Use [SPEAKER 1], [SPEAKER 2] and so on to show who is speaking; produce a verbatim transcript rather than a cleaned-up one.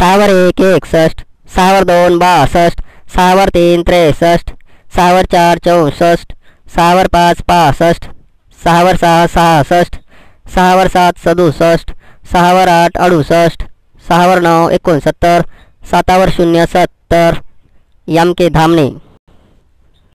[SPEAKER 1] सहावर एक एकसष्ट, सहावर दोन बासष्ट, सहावर तीन त्रेसष्ट, सहावर चार चौसष्ट, सहावर पाच पासष्ट, सहावर सहा सहासष्ट, सहावर सात सदुसष्ट, सहावर आठ अडुसष्ट, सहावर नऊ एकोणसत्तर, सातावर शून्य सत्तर. M K Dhamane.